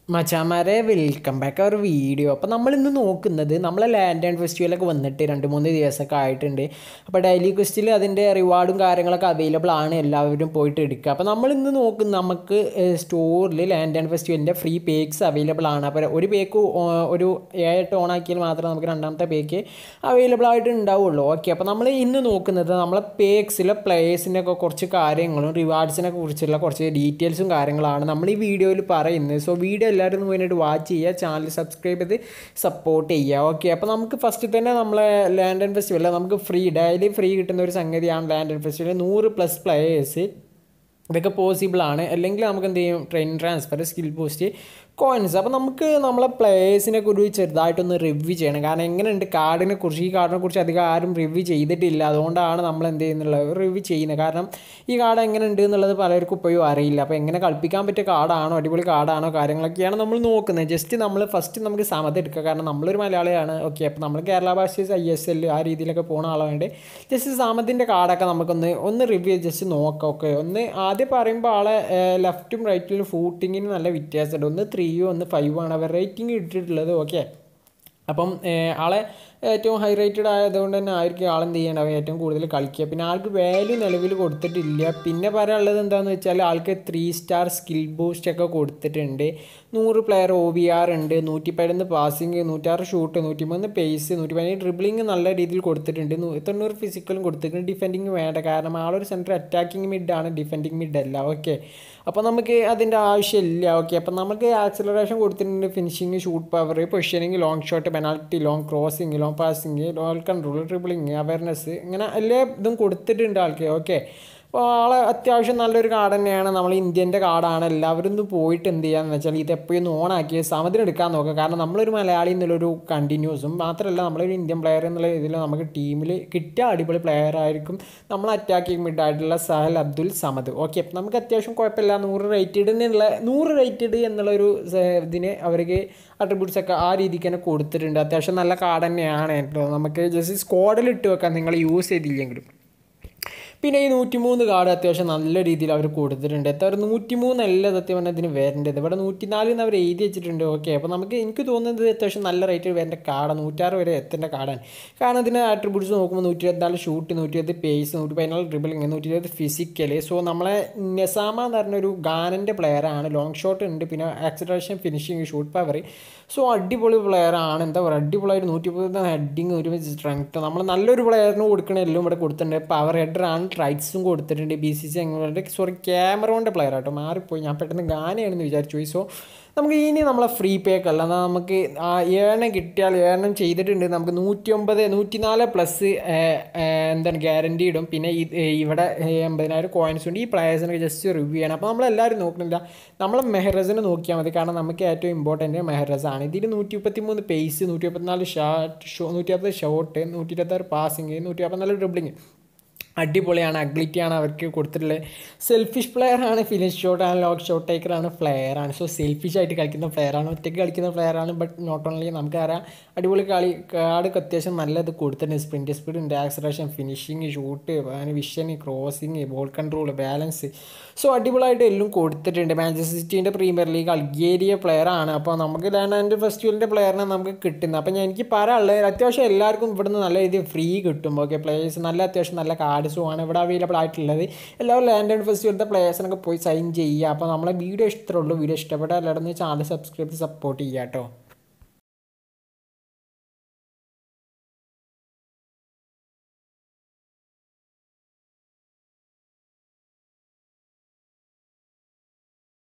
മച്ചാമാരെ welcome back അവർ video. അപ്പോൾ നമ്മളിന്ന് നോക്കുന്നത് നമ്മളെ ലാൻഡ് ആൻഡ് ഫെസ്റ്റിവലൊക്കെ വന്നിട്ട് 2-3 ദിവസമൊക്കെ ആയിട്ടുണ്ട്. അപ്പോൾ ഡെയിലി ക്വസ്റ്റിൽ അതിൻ്റെ റിവാർഡും കാര്യങ്ങളൊക്കെ അവൈലബിൾ ആണ്, എല്ലാവരും പോയിട്ട് എടുക്കുക. അപ്പോൾ നമ്മളിന്ന് നോക്കുന്ന നമുക്ക് സ്റ്റോറിൽ ലാൻഡ് ആൻഡ് ഫെസ്റ്റിവലിൻ്റെ ഫ്രീ പേക്സ് അവൈലബിൾ ആണ്. അപ്പോൾ ഒരു പേക്ക് ഒരു 7 ഓൺ ആക്കിയാൽ മാത്രമേ നമുക്ക് രണ്ടാമത്തെ പേക്ക് അവൈലബിൾ ആയിട്ട് ഉണ്ടാവുള്ളൂ. ഓക്കെ, അപ്പോൾ നമ്മൾ ഇന്ന് നോക്കുന്നത് നമ്മളെ പേക്സിലെ പ്ലേയേഴ്സിൻ്റെ ഒക്കെ കുറച്ച് കാര്യങ്ങളും റിവാർഡ്സിനെ കുറിച്ചുള്ള കുറച്ച് ഡീറ്റെയിൽസും കാര്യങ്ങളാണ് നമ്മൾ ഈ വീഡിയോയിൽ പറയുന്നത്. സോ വീഡിയോ എല്ലാവരും വേണ്ടിയിട്ട് വാച്ച് ചെയ്യുക, ചാനൽ സബ്സ്ക്രൈബ് ചെയ്ത് സപ്പോർട്ട് ചെയ്യുക. ഓക്കെ, അപ്പോൾ നമുക്ക് ഫസ്റ്റ് തന്നെ നമ്മളെ ലാൻഡ് ആൻഡ് ഫെസ്റ്റിവൽ നമുക്ക് ഡെയിലി ഫ്രീ കിട്ടുന്ന ഒരു സംഗതിയാണ് ലാൻഡ് ആൻഡ് ഫെസ്റ്റിവൽ. 100+ പ്ലേയേഴ്സ് ഇതൊക്കെ പോസിബിളാണ്. അല്ലെങ്കിൽ നമുക്ക് എന്ത് ചെയ്യും, train transfer, skill boost, coins. അപ്പോൾ നമുക്ക് നമ്മളെ പ്ലേയേഴ്സിനെ കുറിച്ച് ചെറുതായിട്ടൊന്ന് റിവ്യൂ ചെയ്യണം. കാരണം എങ്ങനെയുണ്ട് ഈ കാർഡിനെ കുറിച്ച് അധികം ആരും റിവ്യൂ ചെയ്തിട്ടില്ല. അതുകൊണ്ടാണ് നമ്മൾ എന്ത് ചെയ്യുന്നുള്ളത് റിവ്യൂ ചെയ്യുന്നത്. കാരണം ഈ കാർഡ് എങ്ങനെയുണ്ട് എന്നുള്ളത് പലർക്കും ഇപ്പോഴും അറിയില്ല. അപ്പോൾ എങ്ങനെ കളിപ്പിക്കാൻ പറ്റിയ കാർഡാണോ, അടിപൊളി കാർഡാണോ, കാര്യങ്ങളൊക്കെയാണ് നമ്മൾ നോക്കുന്നത്. ജസ്റ്റ് നമ്മൾ ഫസ്റ്റ് നമുക്ക് സമത എടുക്കുക. കാരണം നമ്മളൊരു മലയാളിയാണ്. ഓക്കെ, അപ്പോൾ നമ്മൾ കേരള ബ്ലാസ്റ്റേഴ്സ് ISL ആ രീതിയിലൊക്കെ പോകുന്ന ആളായതുകൊണ്ട് ജസ്റ്റ് സമത്തിൻ്റെ കാർഡൊക്കെ നമുക്കൊന്ന് റിവ്യൂ ജസ്റ്റ് നോക്കാം. ഓക്കെ, ആദ്യം പറയുമ്പോൾ ആളെ ലെഫ്റ്റും റൈറ്റിലും ഫൂട്ടിങ്ങിന് നല്ല വ്യത്യാസമുണ്ട്. ഒന്ന് 3 ഒന്ന് 5 ആണ് അവർ റേറ്റിംഗ് ഇട്ടിട്ടുള്ളത്. ഓക്കെ, അപ്പം ആളെ ഏറ്റവും ഹൈ റേറ്റഡ് ആയതുകൊണ്ട് തന്നെ ആയിരിക്കും ആളെന്ത് ചെയ്യേണ്ടത് ഏറ്റവും കൂടുതൽ കളിക്കുക. പിന്നെ ആൾക്ക് വാല്യൂ നിലവിൽ കൊടുത്തിട്ടില്ല. പിന്നെ പറയാനുള്ളത് എന്താണെന്ന് വെച്ചാൽ ആൾക്ക് 3 സ്റ്റാർ സ്കിൽ ബൂസ്റ്റ് ഒക്കെ കൊടുത്തിട്ടുണ്ട്. 100 പ്ലെയർ OVR ഉണ്ട്, 111 പാസിങ്, 106 ഷൂട്ട്, 103 പേസ്, 117 ഡ്രിബിളിങ് നല്ല രീതിയിൽ കൊടുത്തിട്ടുണ്ട്, 90 ഫിസിക്കലും കൊടുത്തിട്ടുണ്ട്. ഡിഫെൻഡിങ് വേണ്ട, കാരണം ആളൊരു സെൻറ്റർ അറ്റാക്കിങ് മിഡാണ്, ഡിഫെൻഡിങ് മിഡ് അല്ല. ഓക്കെ, അപ്പോൾ നമുക്ക് അതിൻ്റെ ആവശ്യമില്ല. ഓക്കെ, അപ്പം നമുക്ക് ആക്സിലറേഷൻ കൊടുത്തിട്ടുണ്ട്, finishing, shoot power, positioning, long shot, penalty, long crossing, long passing, ball control, dribbling, awareness, ഇങ്ങനെ എല്ലാ ഇതും കൊടുത്തിട്ടുണ്ട് ആൾക്ക്. ഓക്കെ, അപ്പോൾ ആളെ അത്യാവശ്യം നല്ലൊരു കാർഡ് തന്നെയാണ്. നമ്മൾ ഇന്ത്യൻ്റെ കാർഡാണ്. എല്ലാവരും ഒന്ന് പോയിട്ട് എന്ത് ചെയ്യാന്ന് വെച്ചാൽ ഇത് എപ്പോഴും ഓണാക്കി സമതിനെടുക്കാൻ നോക്കുക. കാരണം നമ്മളൊരു മലയാളി എന്നുള്ളൊരു കണ്ടിന്യൂസും മാത്രമല്ല, നമ്മളൊരു ഇന്ത്യൻ പ്ലെയർ എന്നുള്ള ഇതിൽ നമുക്ക് ടീമിൽ കിട്ടിയ അടിപൊളി പ്ലെയർ ആയിരിക്കും നമ്മൾ അറ്റാക്കിങ് മിഡായിട്ടുള്ള സഹൽ, അബ്ദുൽ, സമദ്. ഓക്കെ, നമുക്ക് അത്യാവശ്യം കുഴപ്പമില്ല. 100 റേറ്റഡ് എന്നുള്ളൊരു ഇതിന് അവർക്ക് അട്രിബ്യൂട്ട്സ് ഒക്കെ ആ രീതിക്ക് തന്നെ കൊടുത്തിട്ടുണ്ട്. അത്യാവശ്യം നല്ല കാർഡ് തന്നെയാണ് കേട്ടോ. നമുക്ക് ജസ്റ്റ് സ്ക്വാഡിൽ ഇട്ട് വെക്കാം നിങ്ങൾ യൂസ് ചെയ്തില്ലെങ്കിലും. പിന്നെ ഈ 103 കാർഡ് അത്യാവശ്യം നല്ല രീതിയിൽ അവർ കൊടുത്തിട്ടുണ്ട്. എത്ര 103 അല്ല സത്യം പറഞ്ഞാൽ ഇതിന് വരേണ്ടത്, ഇവിടെ 104 എന്ന് അവർ എഴുതി വെച്ചിട്ടുണ്ട്. ഓക്കെ, അപ്പോൾ എനിക്ക് തോന്നുന്നത് അത്യാവശ്യം നല്ല റേറ്റിൽ വരേണ്ട കാർഡാണ്, 106 വരെ എത്തേണ്ട കാർഡാണ്. കാരണം ഇതിന് ആട്രിബ്യൂട്ട്സ് നോക്കുമ്പോൾ 124 shoot, 120 pace, 114 dribbling, 120 physical. So നമ്മളെ നെസാമ എന്ന് പറഞ്ഞൊരു ഗാനൻ്റെ പ്ലെയറാണ്, ലോങ് ഷോട്ട് ഉണ്ട്, പിന്നെ acceleration, finishing, shoot power. So അടിപൊളി പ്ലെയറാണ്. എന്താ പറയുക, അടിപൊളിയായിട്ട് 130 ഹെഡിങ്, 1 സ്ട്രെങ്ത്ത്. നമ്മൾ നല്ലൊരു പ്ലെയറിന് കൊടുക്കണ എല്ലാം ഇവിടെ കൊടുത്തിട്ടുണ്ട്. പവർ ഹെഡറാണ്, റൈറ്റ്സും കൊടുത്തിട്ടുണ്ട്. BCC എങ്ങനെ ക്യാമറോൻ്റെ പ്ലെയർ ആട്ടോ, മാറിപ്പോയി, ഞാൻ പെട്ടെന്ന് ഗാനയാണെന്ന് വിചാരിച്ചു. സോ നമുക്ക് ഇനി നമ്മളെ ഫ്രീ പേക്ക് അല്ല, എന്നാൽ നമുക്ക് ഏഴെണ്ണം കിട്ടിയാൽ 7 ചെയ്തിട്ടുണ്ട്. നമുക്ക് 104+ എന്താണ് ഗ്യാരണ്ടി ഇടും. പിന്നെ ഇവിടെ 80,000 കോയിൻസ് ഉണ്ട്. ഈ പ്ലേയേഴ്സിനൊക്കെ ജസ്റ്റ് റിവ്യൂ ചെയ്യണം. അപ്പോൾ നമ്മളെല്ലാവരും നോക്കുന്നില്ല, നമ്മളെ മെഹ്റസിനെ നോക്കിയാൽ മതി. കാരണം നമുക്ക് ഏറ്റവും ഇമ്പോർട്ടൻറ്റ് മെഹ്റസാണ്. ഇതിൽ 133 പേസ്, 154 150 ഷോട്ട്, 126 പാസിങ്, 154 ഡ്രിബിളിങ്. അടിപൊളിയാണ്, അഗ്ലിറ്റിയാണ് അവർക്ക് കൊടുത്തിട്ടുള്ളത്. സെൽഫിഷ് പ്ലെയറാണ്, ഫിനിഷ് ഷോട്ടാണ്, ലോക്ക് ഷോട്ട് ടേക്കറാണ്, പ്ലെയറാണ്. സോ സെൽഫിഷ് ആയിട്ട് കളിക്കുന്ന പ്ലെയറാണ്, ഒറ്റയ്ക്ക് കളിക്കുന്ന പ്ലെയറാണ്. ബട്ട് നോട്ട് ഓൺലി നമുക്കറിയാം അടിപൊളി കാർഡൊക്കെ അത്യാവശ്യം നല്ലത് കൊടുത്തിട്ടുണ്ട്. സ്പ്രിൻറ്റ് സ്പീഡ് ഉണ്ട്, acceleration, finishing, shoot, vision, crossing, ball control, balance. So അടിപൊളിയായിട്ട് എല്ലാം കൊടുത്തിട്ടുണ്ട്. മാഞ്ചസ്റ്റർ സിറ്റീൻ്റെ പ്രീമിയർ ലീഗ് അൾഗേരിയ പ്ലെയറാണ്. അപ്പോൾ നമുക്ക് ലാൻഡ് ഫെസ്റ്റിവലിൻ്റെ പ്ലെയറിനെ നമുക്ക് കിട്ടുന്നത്. അപ്പോൾ എനിക്ക് പറയാനുള്ളത് അത്യാവശ്യം എല്ലാവർക്കും ഇവിടുന്ന് നല്ല രീതിയിൽ ഫ്രീ കിട്ടും. ഓക്കെ, പ്ലേയേഴ്സ് അത്യാവശ്യം നല്ല കാർഡ്സുമാണ് ഇവിടെ അവൈലബിൾ ആയിട്ടുള്ളത്. എല്ലാവരും ലാൻഡ് ആൻഡ് ഫെസ്റ്റിവലിൻ്റെ പ്ലേയേഴ്സിനൊക്കെ പോയി സൈൻ ചെയ്യുക. അപ്പോൾ നമ്മളെ വീഡിയോ ഇഷ്ടമുള്ളൂ. വീഡിയോ ഇഷ്ടപ്പെട്ടാൽ എല്ലാവരും ചാനൽ സബ്സ്ക്രൈബ് ചെയ്ത് സപ്പോർട്ട് ചെയ്യുക കേട്ടോ.